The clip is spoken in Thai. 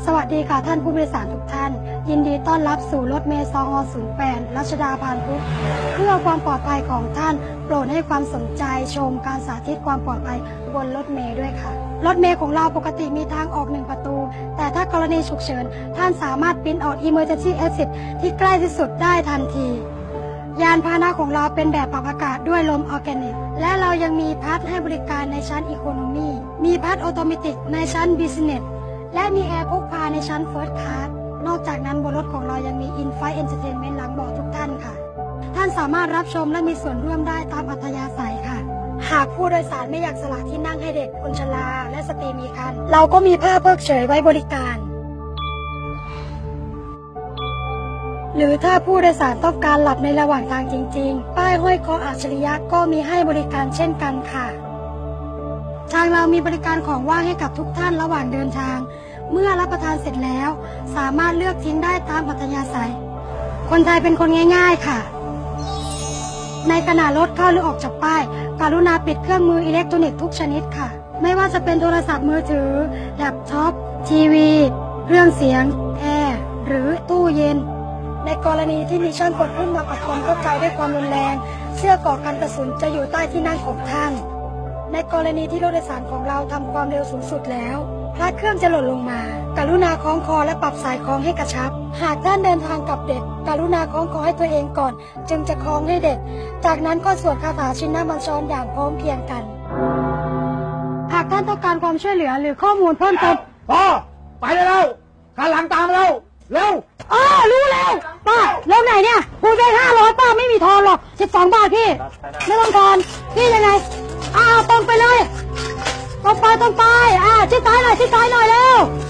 สวัสดีค่ะท่านผู้โดยสารทุกท่านยินดีต้อนรับสู่รถเมล์208รัชดาพานพุทธเพื่อความปลอดภัยของท่านโปรดให้ความสนใจชมการสาธิตความปลอดภัยบนรถเมล์ด้วยค่ะรถเมล์ของเราปกติมีทางออก1ประตูแต่ถ้ากรณีฉุกเฉินท่านสามารถปริ้นออก Emergency Exit ที่ใกล้ที่สุดได้ทันทียานพาหนะของเราเป็นแบบปรับอากาศด้วยลมออร์แกนิกและเรายังมีพัดให้บริการในชั้นอีโคโนมีมีพัดออโตเมติกในชั้นบิสเนสและมีแอร์พกพาในชั้นเฟิร์สคลาสนอกจากนั้นบนรถของเรายังมีอินไฟเอนเตอร์เทนเมนต์หลังเบาะทุกท่านค่ะท่านสามารถรับชมและมีส่วนร่วมได้ตามอัธยาศัยค่ะหากผู้โดยสารไม่อยากสละที่นั่งให้เด็กคนชราและสตรีมีครรภ์เราก็มีผ้าเพิกเฉยไว้บริการหรือถ้าผู้โดยสารต้องการหลับในระหว่างทางจริงๆป้ายห้อยคออัจฉริยะก็มีให้บริการเช่นกันค่ะทางเรามีบริการของว่างให้กับทุกท่านระหว่างเดินทางเมื่อรับประทานเสร็จแล้วสามารถเลือกทิ้งได้ตามอัธยาศัยคนไทยเป็นคนง่ายๆค่ะในขณะรถเข้าหรือออกจากป้ายกรุณาปิดเครื่องมืออิเล็กทรอนิกส์ทุกชนิดค่ะไม่ว่าจะเป็นโทรศัพท์มือถือแล็ปท็อปทีวีเครื่องเสียงแอร์หรือตู้เย็นในกรณีที่มีช่างกดพุ่มมาปัดความเข้าใจด้วยความรุนแรงเสื้อก่อกันกระสุนจะอยู่ใต้ที่นั่งของท่านในกรณีที่รถโดยสารของเราทำความเร็วสูงสุดแล้วพระเครื่องจะหล่นลงมากรุณาคล้องคอและปรับสายคล้องให้กระชับหากท่านเดินทางกับเด็กกรุณาคล้องคอให้ตัวเองก่อนจึงจะคล้องให้เด็กจากนั้นก็สวดคาถาชินบัญชรอย่างพร้อมเพรียงกันหากท่านต้องการความช่วยเหลือหรือข้อมูลเพิ่มเติมพ่อไปแล้วขันหลังตามเราเร็วรู้แล้วป้าแล้วไหนเนี่ยพูดไป500ป้าไม่มีทอนหรอก12 บาทพี่ไม่ต้องทอนพี่ยังไงตรงไปเลยตรงไปชิดซ้ายหน่อยเร็ว